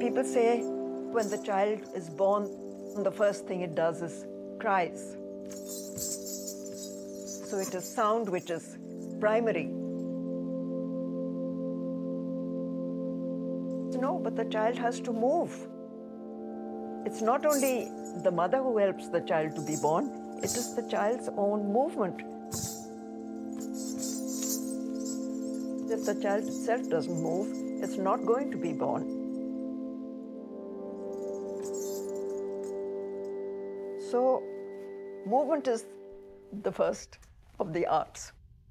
People say when the child is born, the first thing it does is cries. So it is sound which is primary. No, but the child has to move. It's not only the mother who helps the child to be born, it is the child's own movement. If the child itself doesn't move, it's not going to be born. So, movement is the first of the arts.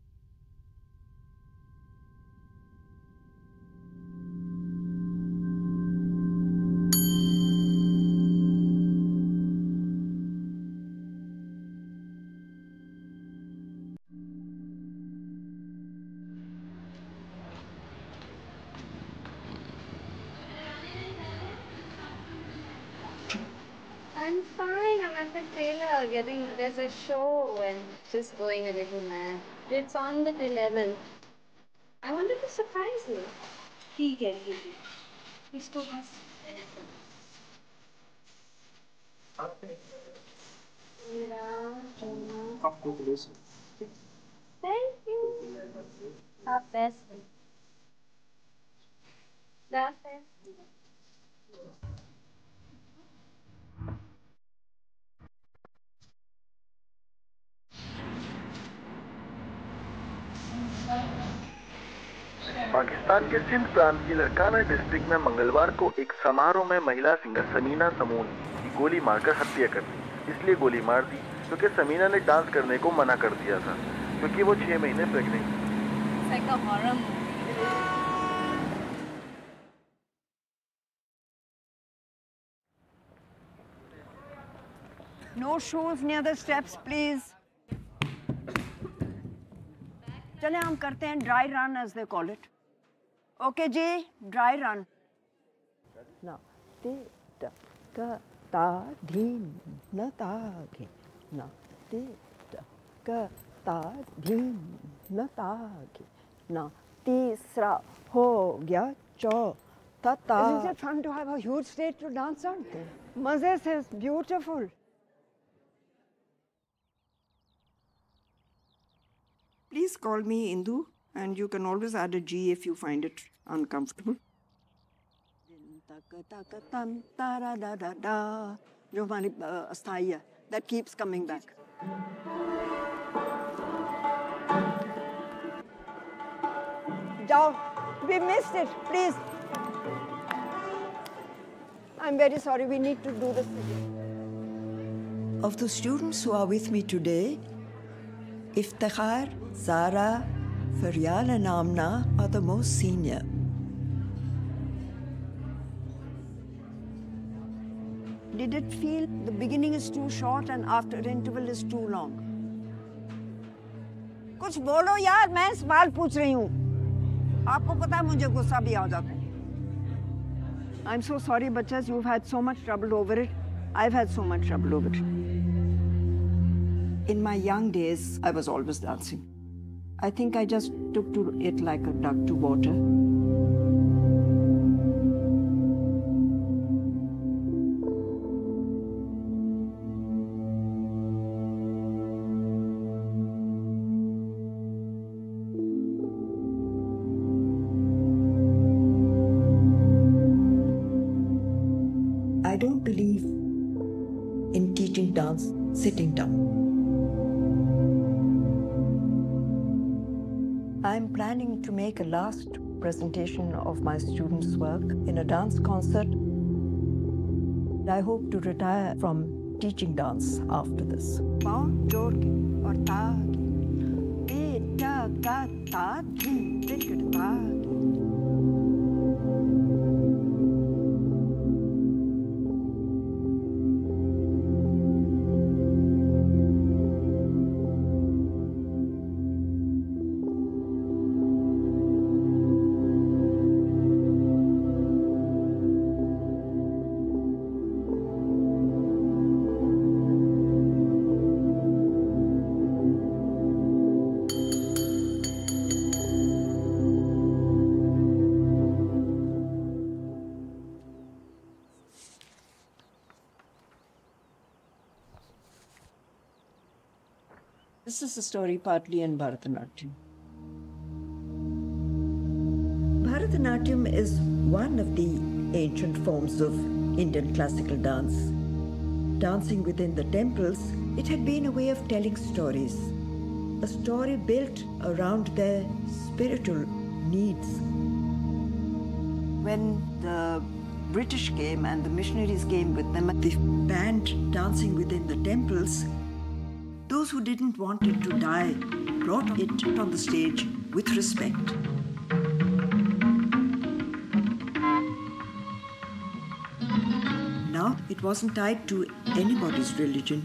I'm fine. I'm at the trailer there's a show and just going a little mad. It's on the 11th. I wanted to surprise you. He can. He's too much. Thank you. Our best. That's it. Pakistan के सिंध प्रांत की Larkana district में मंगलवार को एक समारोह में महिला सिंगर समीना समून की गोली मारकर हत्या कर दी। इसलिए गोली मार दी क्योंकि समीना ने डांस करने को मना कर दिया था क्योंकि वो 6 महीने प्रेग्नेंट थी। It's like a horror movie. No shoes near the steps, please. चले हम करते हैं dry run as they call it. Okay ji, dry run. Now, te ta ka ta dhin na ta ge. Now, te ta ka ta dhin na ta ge. Now, तीसरा हो गया चौथा ta. Isn't it fun to have a huge stage to dance on? मजे से, it's beautiful. Please call me Indu, and you can always add a G if you find it uncomfortable. जो हमारी अस्थाई है, that keeps coming back. जाओ, we missed it, please. I'm very sorry, we need to do this again. Of the students who are with me today, Iftikhar, Zara, Faryal and Amna are the most senior. Did it feel the beginning is too short and after interval is too long? कुछ बोलो यार, मैं सवाल पूछ रही हूँ. आपको पता है मुझे गुस्सा भी आ जाता है. I'm so sorry, बच्चों, you've had so much trouble over it. I've had so much trouble over it. In my young days, I was always dancing. I think I just took to it like a duck to water. I don't believe in teaching dance sitting down. I'm planning to make a last presentation of my students' work in a dance concert. I hope to retire from teaching dance after this. पाँव जोड़ के और ताक, बेटा का ताक, ticket ताक. This is a story partly in Bharatanatyam. Bharatanatyam is one of the ancient forms of Indian classical dance. Dancing within the temples, it had been a way of telling stories, a story built around their spiritual needs. When the British came and the missionaries came with them, they banned dancing within the temples. Those who didn't want it to die brought it on the stage with respect. Now it wasn't tied to anybody's religion.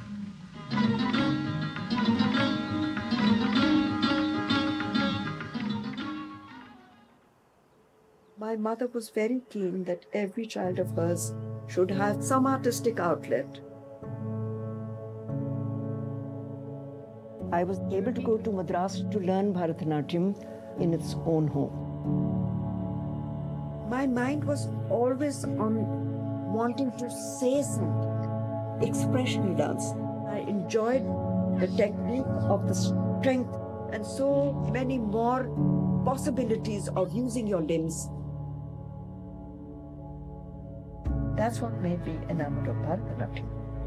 My mother was very keen that every child of hers should have some artistic outlet. I was able to go to Madras to learn Bharatanatyam in its own home. My mind was always on wanting to say something, expressional dance. I enjoyed the technique of the strength and so many more possibilities of using your limbs. That's what made me enamored of Bharatanatyam.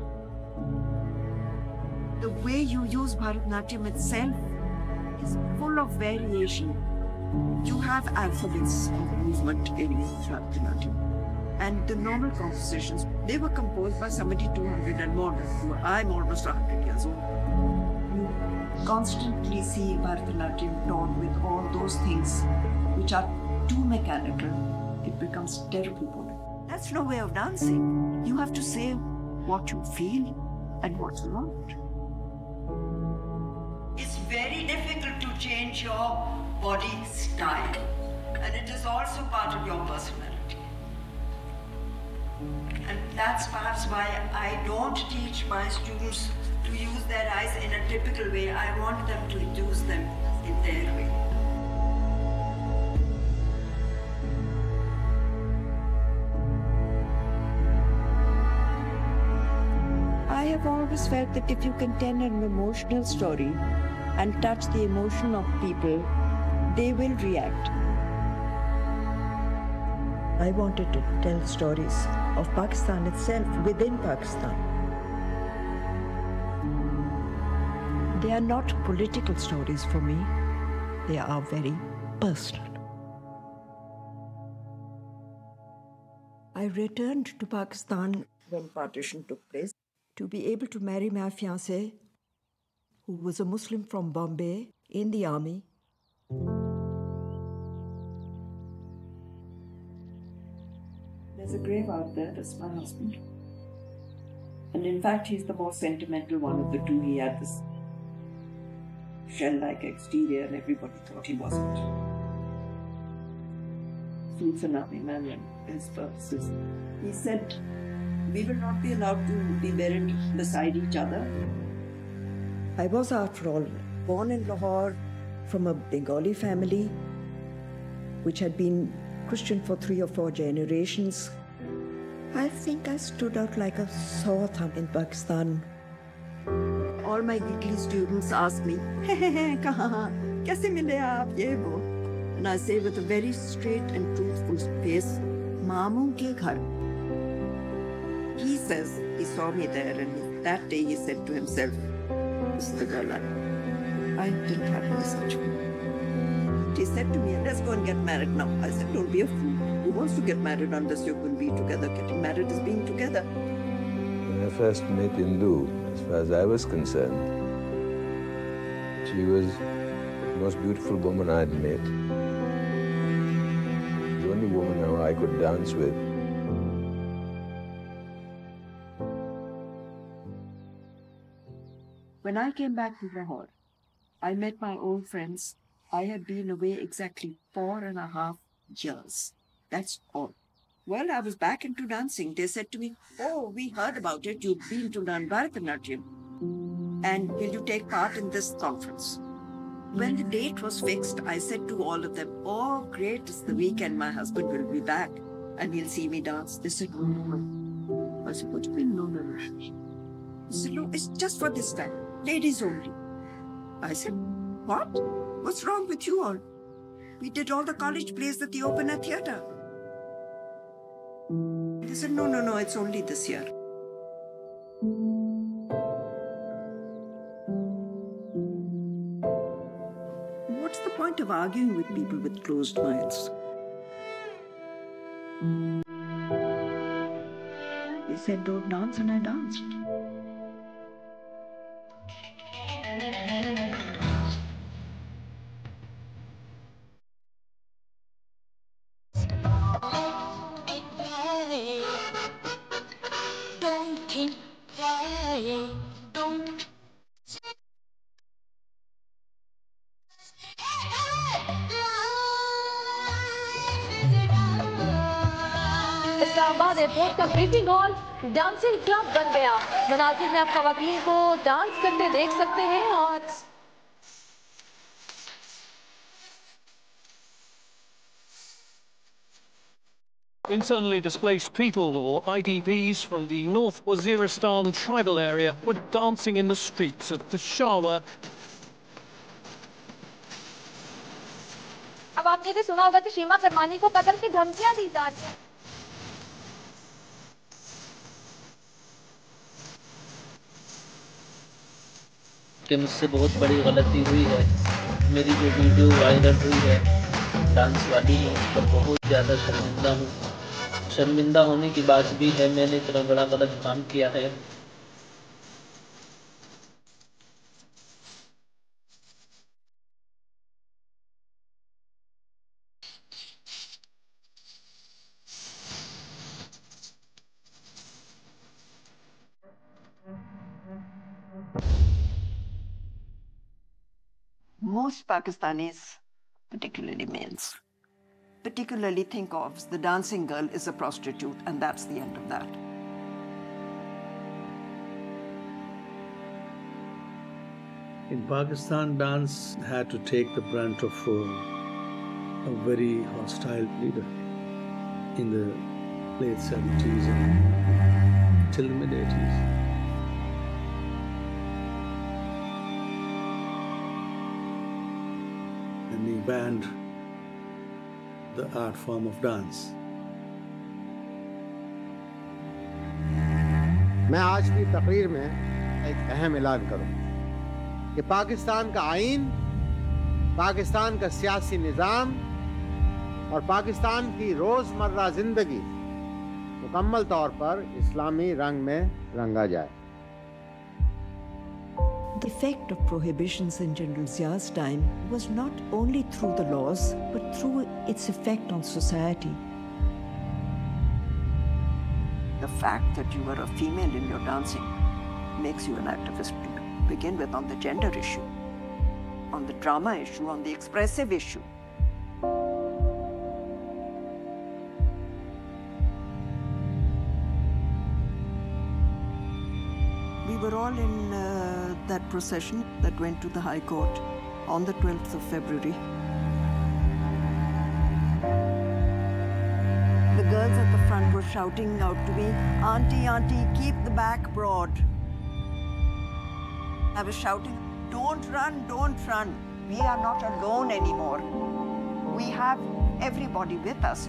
The way you use Bharatanatyam itself is full of variation. You have alphabets of movement in Bharatanatyam. And the normal compositions, they were composed by somebody 200 and more. I'm almost 100 years old. You constantly see Bharatanatyam taught with all those things which are too mechanical. It becomes terribly boring. That's no way of dancing. You have to say what you feel and what you want. It's very difficult to change your body style, and it is also part of your personality. And that's perhaps why I don't teach my students to use their eyes in a typical way. I want them to use them in their way. I have always felt that if you can tell an emotional story and touch the emotion of people, they will react. I wanted to tell stories of Pakistan itself within Pakistan. They are not political stories for me. They are very personal. I returned to Pakistan when partition took place to be able to marry my fiancé, who was a Muslim from Bombay in the army. There's a grave out there, that's my husband. And in fact, he's the more sentimental one of the two. He had this shell-like exterior and everybody thought he wasn't. Sultanami man and his purposes. He said, we will not be allowed to be buried beside each other. I was, after all, born in Lahore from a Bengali family which had been Christian for 3 or 4 generations. I think I stood out like a sore thumb in Pakistan. All my geekly students ask me, kahan, kaise mile aap, ye wo? And I say with a very straight and truthful face, Mamu ke ghar. He says he saw me there, and that day he said to himself, this is the girl I didn't have any such. He said to me, let's go and get married now. I said, don't be a fool. Who wants to get married unless you can be together? Getting married is being together. When I first met Indu, as far as I was concerned, she was the most beautiful woman I'd met. The only woman who I could dance with. When I came back to Lahore, I met my old friends. I had been away exactly 4.5 years. That's all. Well, I was back into dancing. They said to me, oh, we heard about it. You've been to learn Bharatanatyam. And will you take part in this conference? When the date was fixed, I said to all of them, oh, great, it's the weekend. My husband will be back and he'll see me dance. They said, no. I said, what do you mean, no? He said, no, it's just for this time. Ladies only. I said, what? What's wrong with you all? We did all the college plays at the open air theatre. They said, no, it's only this year. What's the point of arguing with people with closed minds? They said, don't dance, and I danced. Islamabad airport का briefing hall dancing club बन गया। मनाजिर में आप खवातीन को dance करते देख सकते हैं और Internally displaced people, or IDPs, from the North Waziristan tribal area were dancing in the streets of Peshawar. अब आपने भी सुना होगा कि शीमा फरमानी को कत्ल की धमकियां दी जा रही हैं। कि मुझसे बहुत बड़ी गलती हुई है। मेरी जो वीडियो वायरल हुई है डांस वाली, मैं उस पर बहुत ज़्यादा शर्मिंदा हूँ। शर्मिंदा होने की बात भी है, मैंने इतना बड़ा गलत काम किया है। Most Pakistanis, particularly males, particularly think of the dancing girl as a prostitute, and that's the end of that. In Pakistan, dance had to take the brunt of a very hostile leader in the late 70s and till the mid-80s. And he banned the art form of dance. मैं आज की तकरीर में एक अहम ऐलान करूं कि पाकिस्तान का आईन, पाकिस्तान का सियासी निज़ाम और पाकिस्तान की रोज़मर्रा ज़िंदगी मुकम्मल तौर पर इस्लामी रंग में रंगा जाए। The effect of prohibitions in General Zia's time was not only through the laws, but through its effect on society. The fact that you are a female in your dancing makes you an activist to begin with, on the gender issue, on the drama issue, on the expressive issue. We were all in that procession that went to the High Court on the 12th of February. The girls at the front were shouting out to me, "Auntie, auntie, keep the back broad." I was shouting, "Don't run, don't run. We are not alone anymore. We have everybody with us."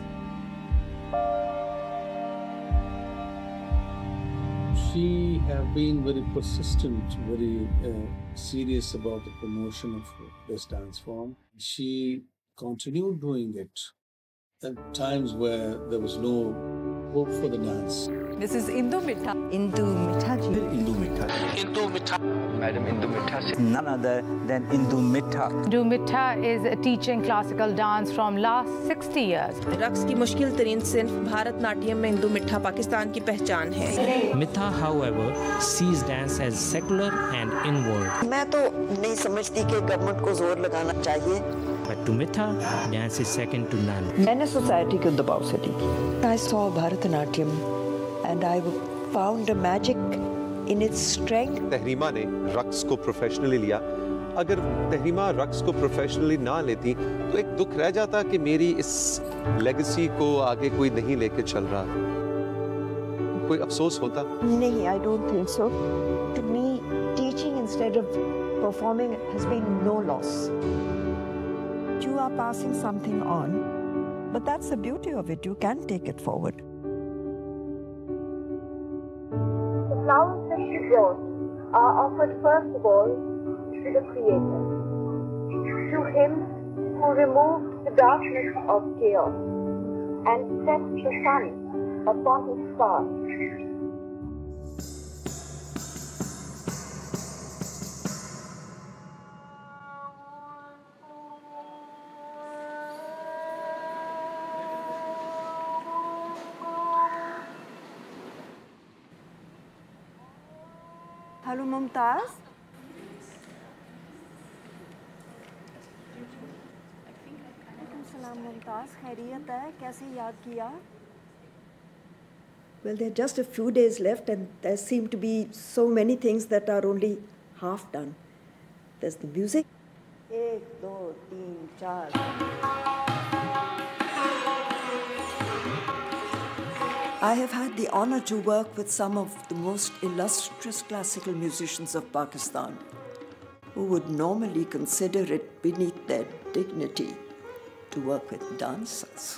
She have been very persistent, very serious about the promotion of this dance form. She continued doing it at times where there was no hope for the dance. This is Indu Mitha. Indu Mitha ji. Indu Mitha. Indu Mitha. Madam Indu Mitha. None other than Indu Mitha. Indu Mitha is teaching classical dance from last 60 years. रक्स की मुश्किल तरीन सिर्फ भारतनाट्यम में इंदु मिठा पाकिस्तान की पहचान है। Mitha, however, sees dance as secular and inward. मैं तो नहीं समझती कि गवर्नमेंट को जोर लगाना चाहिए। But to Mitha, dance is second to none. मैंने सोसाइटी के दबाव से नहीं की। I saw Bharatanatyam and I found a magic in its strength. तहरीमा ने रक्स को प्रोफेशनली लिया। अगर तहरीमा रक्स को प्रोफेशनली ना लेती तो एक दुख रह जाता कि मेरी इस लेगेसी को आगे कोई नहीं लेके चल रहा। कोई अफसोस होता? नहीं, I don't think so. To me, teaching instead of performing has been no loss. You are passing something on, but that's the beauty of it. You can take it forward. The flowers that she brought are offered first of all to the Creator, to Him who removed the darkness of chaos and set the sun upon His path. Hello, Mumtaz. Salam, Mumtaz. खैरियत है? कैसे याद किया? Well, there are just a few days left, and there seem to be so many things that are only half done. There's the music. 1, 2, 3, 4. I have had the honor to work with some of the most illustrious classical musicians of Pakistan, who would normally consider it beneath their dignity to work with dancers.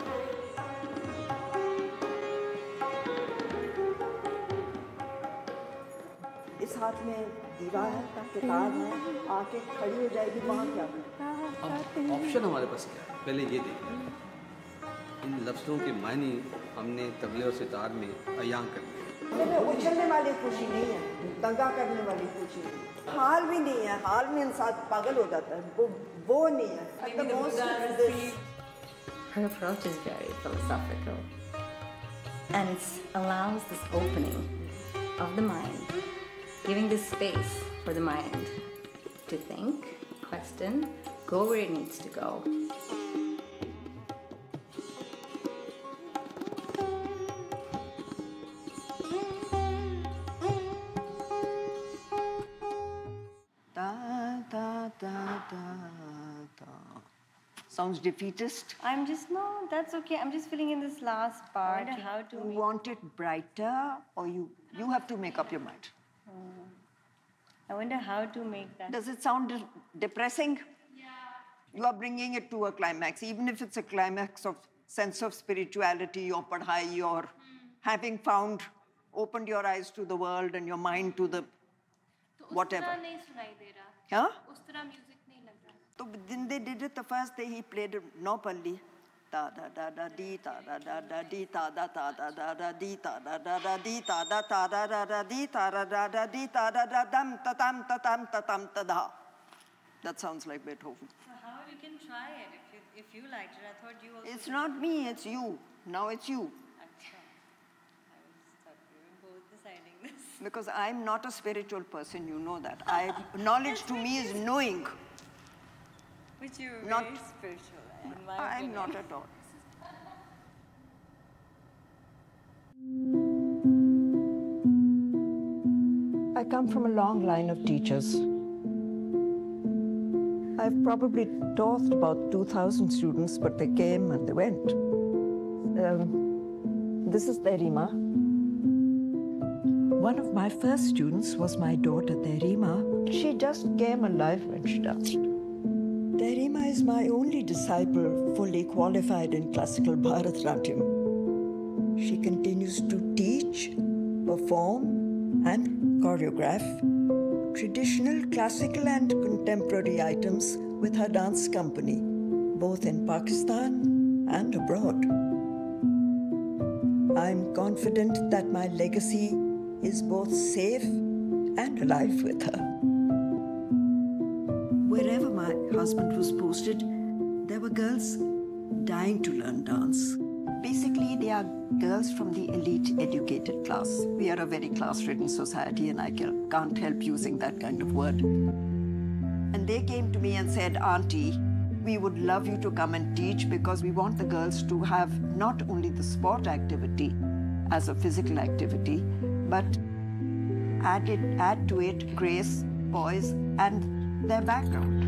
इस हाथ में दीवार का किताब है, आके खड़ी हो जाएगी, वहाँ क्या करें? ऑप्शन हमारे पास क्या है? पहले ये देखें। इन लफ्ज़ों के मायने हमने तबले और सितार में अयां कर दिए। उछलने वाली खुशी नहीं है, दंगा करने वाली खुशी नहीं। हाल भी नहीं है, हाल में इंसान पागल हो जाता है, वो नहीं है। Her approach is very philosophical, and it allows this opening of the mind, giving this space for the mind to think, question, go where it needs to go. Sounds defeatist. I'm just, no, that's okay. I'm just feeling in this last part how to... You want it brighter, or you have to make up your mind? I wonder how to make that. Does it sound depressing? Yeah. You are bringing it to a climax, even if it's a climax of sense of spirituality or padhai or having found, opened your eyes to the world and your mind to the whatever. Huh? So when they did it the first day, he played no palli. Da da da da dee da da da da dee da da da da da da dee da da da da dee da da da da da da dee da da da da dee da da da dam ta tam ta tam ta tam ta da. That sounds like Beethoven. So how you can try it if you liked it? I thought you also... It's not me, it's you. Now it's you. Because I'm not a spiritual person, you know that. Knowledge to me is knowing. Which you're not very spiritual, in my I'm opinion. not at all. I come from a long line of teachers. I've probably taught about 2,000 students, but they came and they went. This is Tehreema. One of my first students was my daughter, Tehreema. She just came alive when she danced. Tehreema is my only disciple fully qualified in classical Bharatanatyam. She continues to teach, perform, and choreograph traditional, classical, and contemporary items with her dance company, both in Pakistan and abroad. I'm confident that my legacy is both safe and alive with her. Wherever my husband was posted, there were girls dying to learn dance. Basically, they are girls from the elite educated class. We are a very class-ridden society, and I can't help using that kind of word. And they came to me and said, Auntie, we would love you to come and teach because we want the girls to have not only the sport activity as a physical activity, but add to it grace, poise, and their background.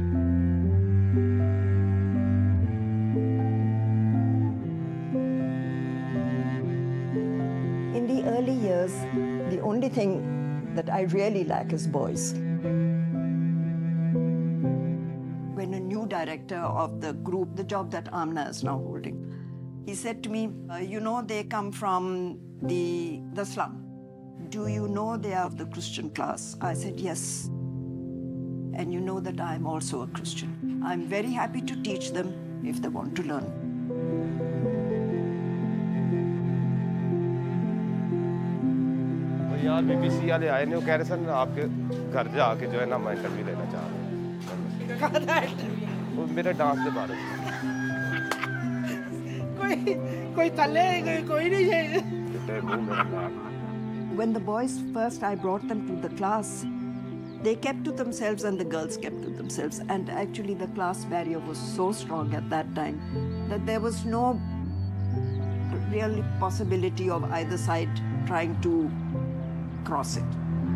In the early years, the only thing that I really lack is boys. director of the group, the job that Amna is now holding. He said to me, you know, they come from the slum. Do you know they are of the Christian class? I said, yes. And you know that I am also a Christian. I'm very happy to teach them if they want to learn. यार BBC वाले आए ने, वो कह रहे सन आपके घर जाके जो है ना मैं इंटरव्यू लेना चाह रहा हूँ। वो मेरे डांस के बारे में कोई तले कोई नहीं है। When the boys first I brought them to the class, they kept to themselves and the girls kept to themselves. And actually the class barrier was so strong at that time that there was no real possibility of either side trying to cross it.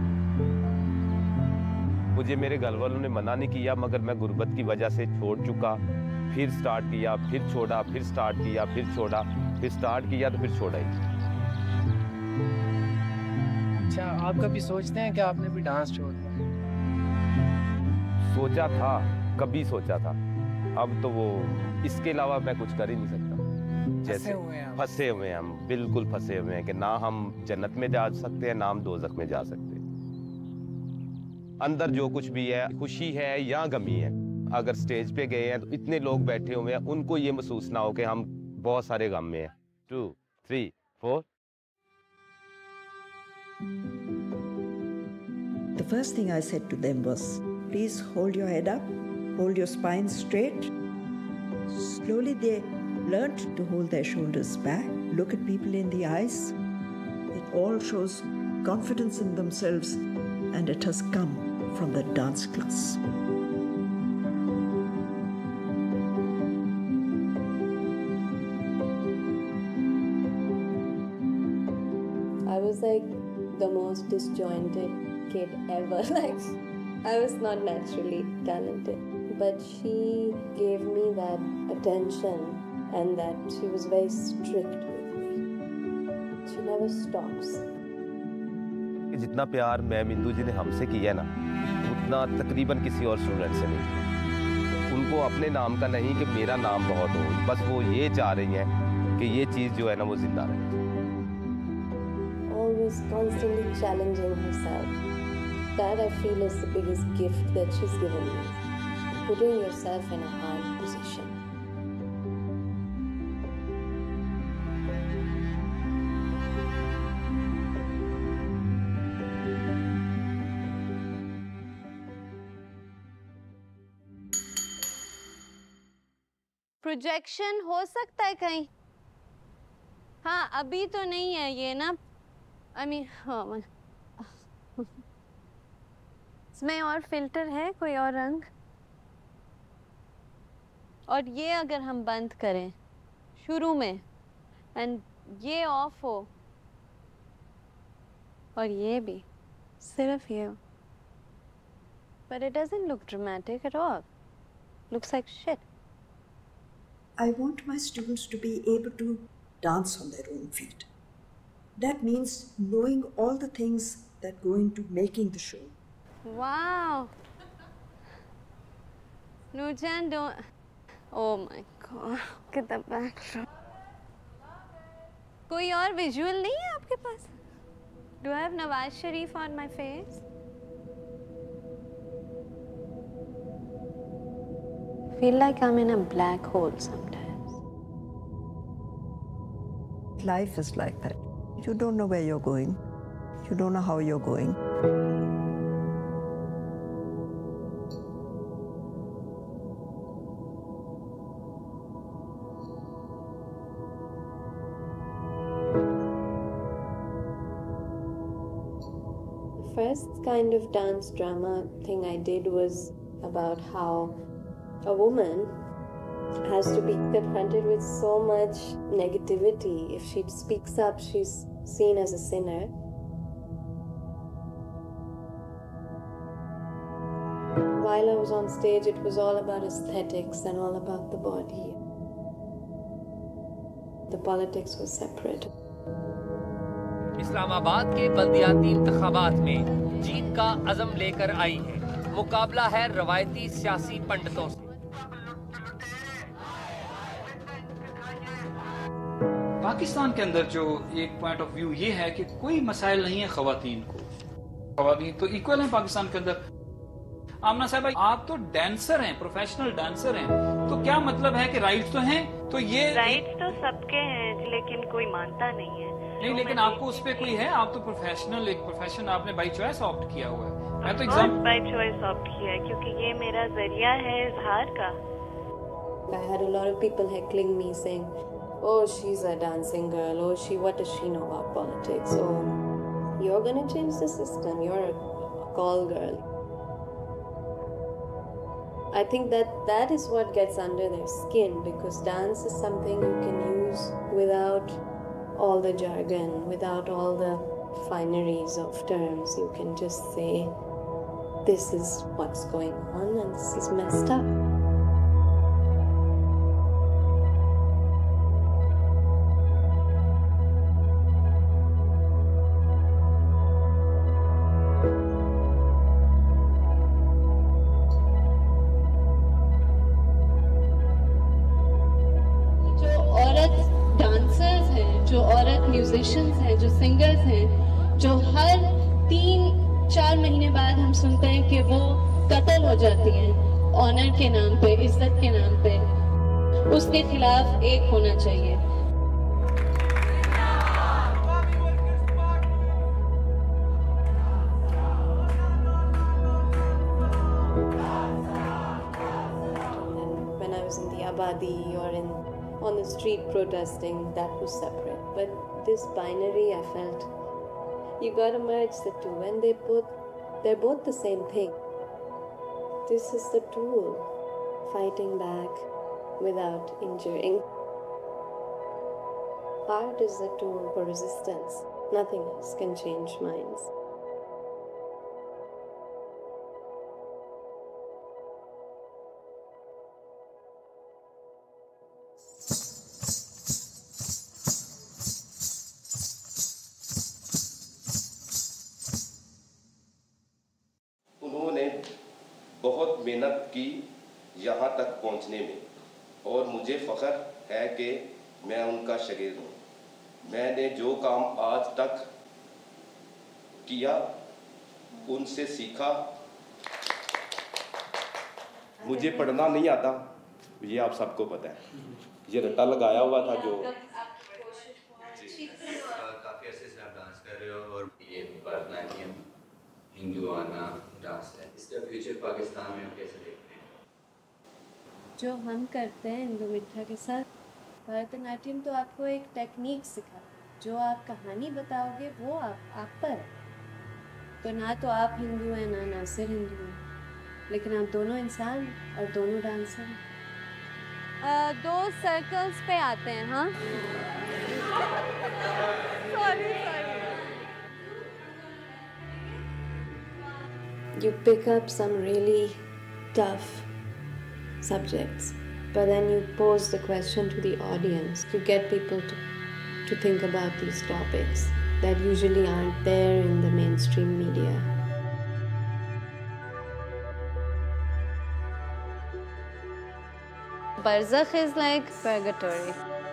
मुझे मेरे घर वालों ने मना नहीं किया, मगर मैं गुर्बत की वजह से छोड़ चुका, फिर स्टार्ट किया, फिर छोड़ा, फिर स्टार्ट किया, फिर छोड़ा, फिर स्टार्ट किया तो फिर छोड़ा ही। अच्छा, आप कभी सोचते हैं कि आपने भी डांस छोड़ दिया? सोचा था, कभी सोचा था, अब तो वो इसके अलावा मैं कुछ कर ही नहीं सकता। जैसे फंसे हुए हैं हम, बिल्कुल फंसे हुए हैं कि ना हम जन्नत में जा सकते हैं ना हम दोज़ख में जा सकते हैं। अंदर जो कुछ भी है, खुशी है या गमी है, अगर स्टेज पे गए हैं तो इतने लोग बैठे हुए हैं, उनको ये महसूस ना हो कि हम बहुत सारे गम में हैं। 2, 3, 4। The first thing I said to them was, please hold your head up, hold your spine straight. Slowly they learned to hold their shoulders back, look at people in the eyes. It all shows confidence in themselves, and it has come from the dance class. I was like the most disjointed kid ever. Like, I was not naturally talented, but she gave me that attention and that she was very strict with me. She never stops. जितना प्यार ma'am Indu जी ने हमसे किया ना, उतना तकरीबन किसी और स्टूडेंट से नहीं। उनको अपने नाम का नहीं कि मेरा नाम बहुत हो, बस वो ये चाह रही हैं कि ये चीज़ जो है ना वो जिंदा रहे। Always constantly challenging herself. That I feel is the biggest gift that she's given me. Putting yourself in a hard position. Projection हो सकता है कहीं? हाँ, अभी तो नहीं है ये ना। I mean, हाँ, इसमें और फिल्टर है, कोई और रंग? और ये अगर हम बंद करें शुरू में एंड ये ऑफ हो और ये भी सिर्फ ये, but it doesn't look dramatic at all. Looks like shit. I want my students to be able to dance on their own feet. That means knowing all the things that go into making the show. Wow. Nurjan, don't. Oh my God. Look at the backdrop. कोई और visual नहीं है आपके पास? Do I have Nawaz Sharif on my face? I feel like I'm in a black hole sometimes. Life is like that. You don't know where you're going. You don't know how you're going. The first kind of dance drama thing I did was about how a woman has to be confronted with so much negativity. If she speaks up, she's seen as a sinner. While I was on stage, it was all about aesthetics and all about the body. The politics was separate. Islamabad के बल्दियाती इंतखाबात में जीत का अज़म लेकर आई है। मुकाबला है रवायती सियासी पंडितों से। पाकिस्तान के अंदर जो एक पॉइंट ऑफ व्यू ये है कि कोई मसाइल नहीं है खवातीन को, खवातीन तो इक्वल हैं पाकिस्तान के अंदर। आमना साहब आप तो डांसर हैं, प्रोफेशनल डांसर हैं, तो क्या मतलब है कि राइट्स तो हैं, तो ये राइट्स तो सबके हैं लेकिन कोई मानता नहीं है। नहीं, लेकिन आपको उस पर कोई है, आप तो प्रोफेशनल, एक प्रोफेशन आपने बाई चॉइस ऑप्ट किया हुआ है। मैं तो एग्जाम बाई चॉइस ऑप्ट किया है क्योंकि ये मेरा जरिया है इजहार का। I had a lot of people heckling me saying, "Oh, she's a dancing girl. Oh, what does she know about politics? Oh, you're gonna change the system. You're a call girl." I think that is what gets under their skin, because dance is something you can use without all the jargon, without all the fineries of terms. You can just say, this is what's going on and this is messed up. Musicians हैं, जो singers हैं, जो हर 3-4 महीने बाद हम सुनते हैं कि वो कत्ल हो जाती हैं ऑनर के नाम पे, इज्जत के नाम पे, उसके खिलाफ एक होना चाहिए। When I was in the Abadi or on the street protesting, that was separate. But this binary, I felt you gotta merge the two, and they're both the same thing. This is the tool, fighting back without injuring. Art is a tool for resistance. Nothing else can change minds. बहुत मेहनत की यहाँ तक पहुँचने में, और मुझे फ़ख्र है कि मैं उनका शागिर्द हूँ। मैंने जो काम आज तक किया उनसे सीखा। मुझे पढ़ना नहीं आता, ये आप सबको पता है। ये रट्टा लगाया हुआ था जो काफ़ी अर्से से आप डांस कर रहे हो, और ये भरतनाट्यम हिंदुआना डांस है, इसका फ्यूचर पाकिस्तान में आप कैसे देखते हैं? जो हम करते हैं इंदु मिठा के साथ, भरतनाट्यम तो आपको एक टेक्निक सिखा, जो आप कहानी बताओगे वो आप पर। तो ना तो आप हिंदू हैं ना नासिर हिंदू हैं, लेकिन आप दोनों इंसान और दोनों डांसर हैं। 2 सर्कल्स पे आते हैं। हाँ sorry. You pick up some really tough subjects, but then you pose the question to the audience to get people to think about these topics that usually aren't there in the mainstream media. Barzakh is like purgatory.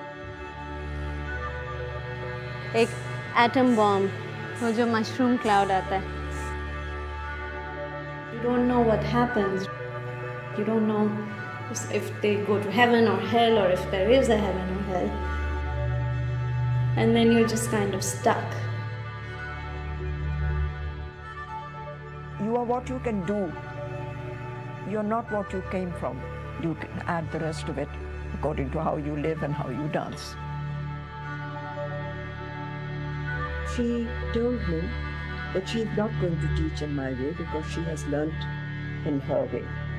एक atom bomb, वो जो mushroom cloud आता है। You don't know what happens. You don't know if they go to heaven or hell, or if there is a heaven or hell. And then you're just kind of stuck. You are what you can do. You're not what you came from. You can add the rest of it according to how you live and how you dance. She told me that she's not going to teach in my way because she has learnt in her way.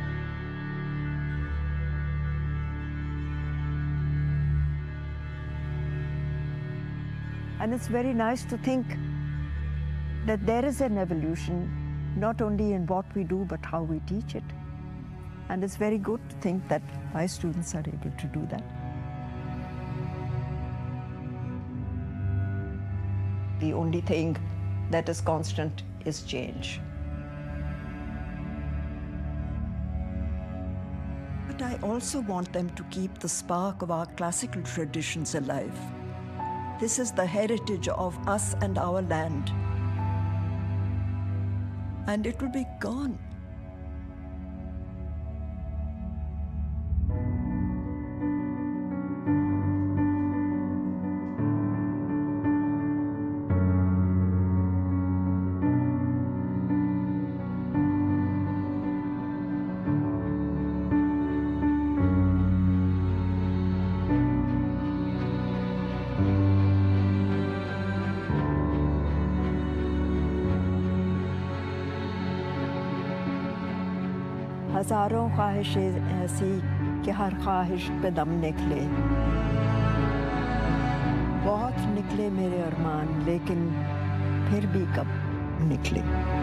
And it's very nice to think that there is an evolution, not only in what we do, but how we teach it. And it's very good to think that my students are able to do that. The only thing that is constant is change. But I also want them to keep the spark of our classical traditions alive. This is the heritage of us and our land. And it will be gone. हज़ारों ख्वाहिशें ऐसी कि हर ख्वाहिश पे दम निकले। बहुत निकले मेरे अरमान, लेकिन फिर भी कब निकले।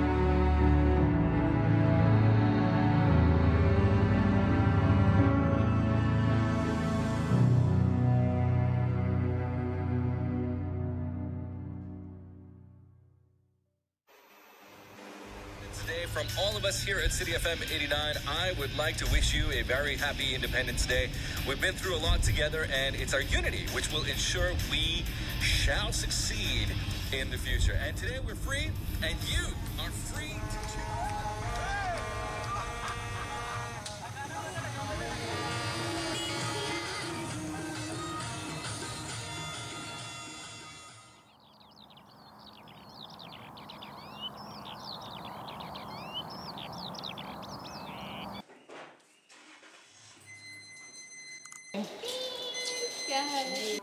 From all of us here at City FM 89, I would like to wish you a very happy Independence Day. We've been through a lot together, and it's our unity which will ensure we shall succeed in the future. And today we're free, and you are free to choose. क्या हाल है?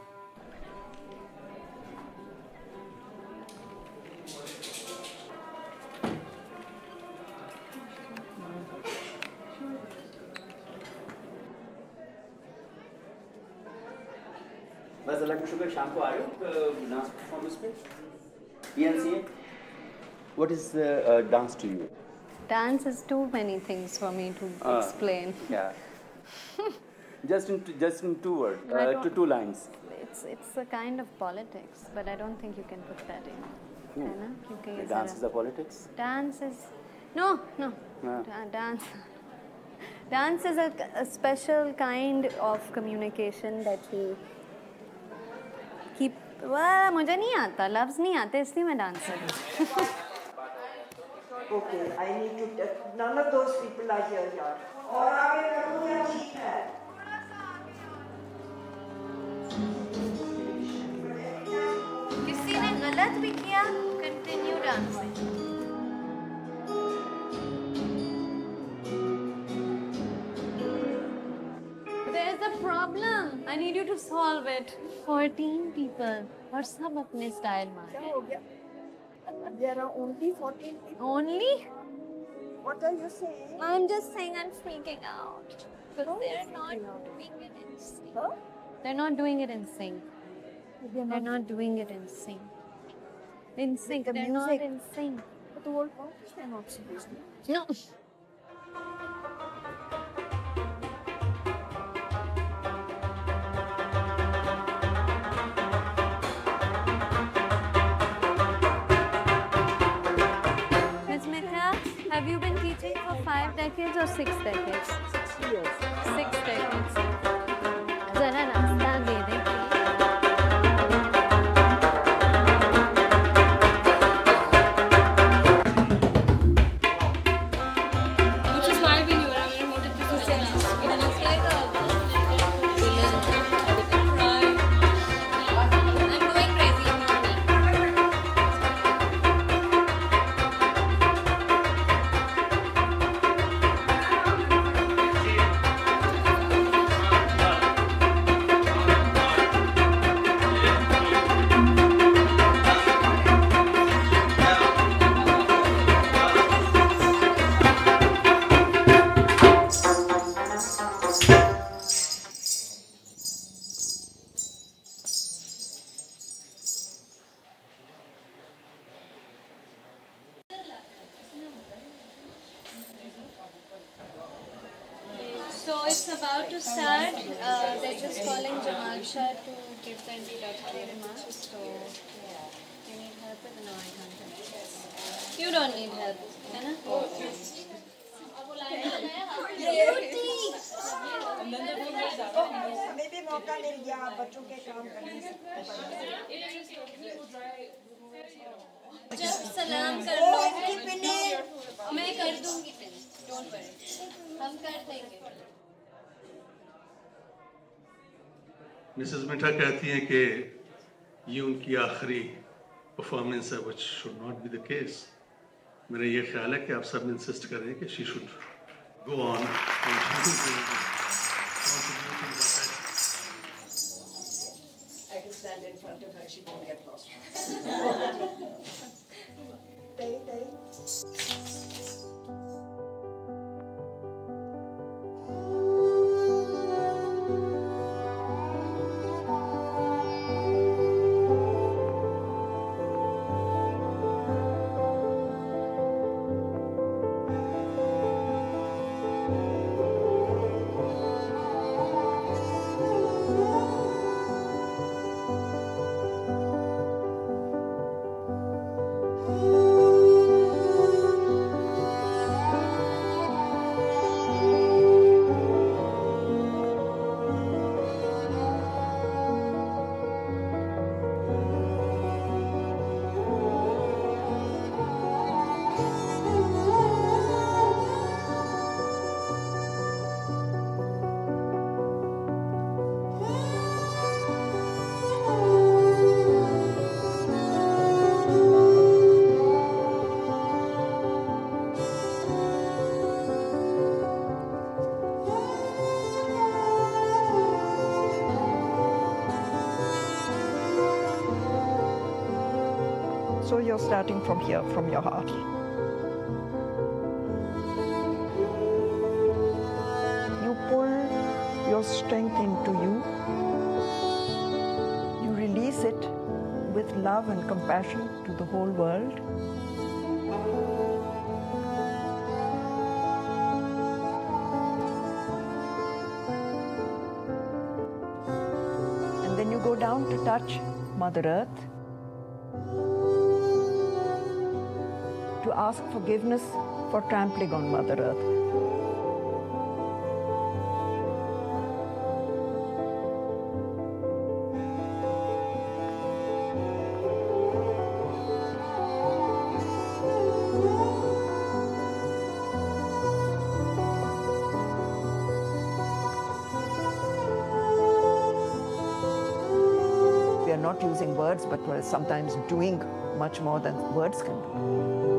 बस अलग शुक्र शाम को आ रहे हो डांस परफॉर्मेंस पे PNCA. What is dance to you? Dance is too many things for me to explain. Yeah. Just in two words, two lines. It's a kind of politics, but I don't think you can put that in. है ना? क्योंकि ये Dance is a politics. Dance is no. Dance is a special kind of communication that we keep. Well, मुझे नहीं आता, लफ्ज़ नहीं आते, इसलिए मैं डांस कर Okay, I need to. None of those people are here, yaar. और आगे करूँगा ठीक है. किसी ने गलत भी किया, continue dancing. There's a problem. I need you to solve it. 14 people, और सब अपने style में. क्या हो गया? There are only 14 people. Only? What are you saying? I'm just saying I'm freaking out. Because they're not doing it in sync. Huh? They're not doing it in sync. They're not doing it in sync. In sync. They're not in sync. But the whole point is they're not supposed to. No. Have you been teaching for 5 decades or 6 decades? 6 years. 6 decades. जरा नाश्ता दे दे. Which is why we knew I wanted to do this. And it's like I'm going crazy. So it's about to start. They're just calling Jamal Shah to give the introductory remarks. So yeah, you need help with? No, I can't help. You don't need help, है ना? हमें भी मौका मिल गया बच्चों के काम करने से। जब सलाम कर लो मैं कर दूंगी पिन, डोंट वरी, हम कर देंगे। मिसेस मिठा कहती हैं कि ये उनकी आखिरी परफॉर्मेंस है, which should not be the case. मेरा ये ख्याल है कि आप सब इंसिस्ट कर रहे हैं कि she should go on and she should be contributing her best. I can stand in front of her, she won't get lost. Day. So you're starting from here, from your heart. You pull your strength into you. You release it with love and compassion to the whole world. And then you go down to touch Mother Earth, to ask forgiveness for trampling on Mother Earth. We are not using words, but we're sometimes doing much more than words can do.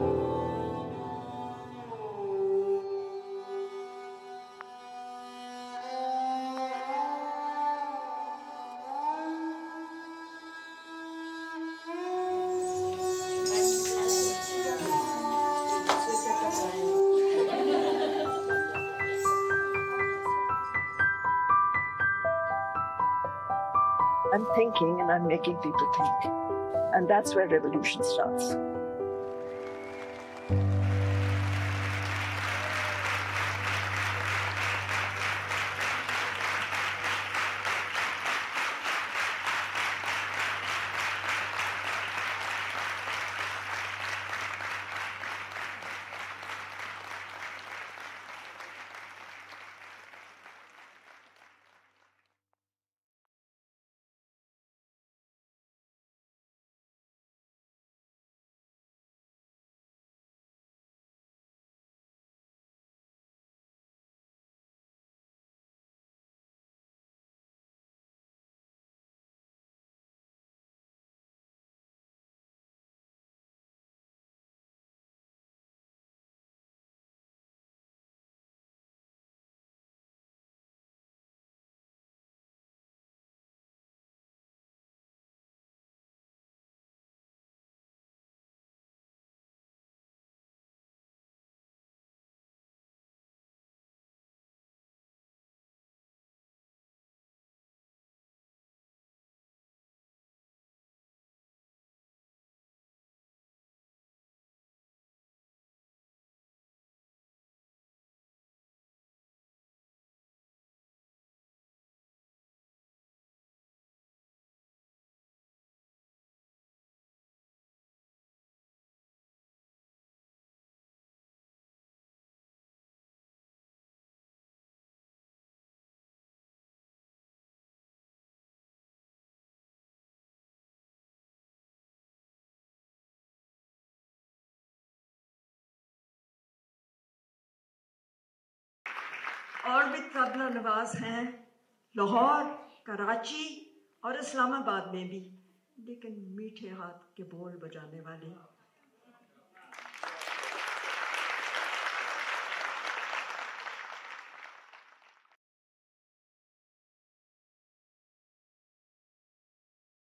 I'm thinking and I'm making people think. And that's where revolution starts. और भी तबला नवाज हैं लाहौर, कराची और इस्लामाबाद में भी, लेकिन मीठे हाथ के बोल बजाने वाले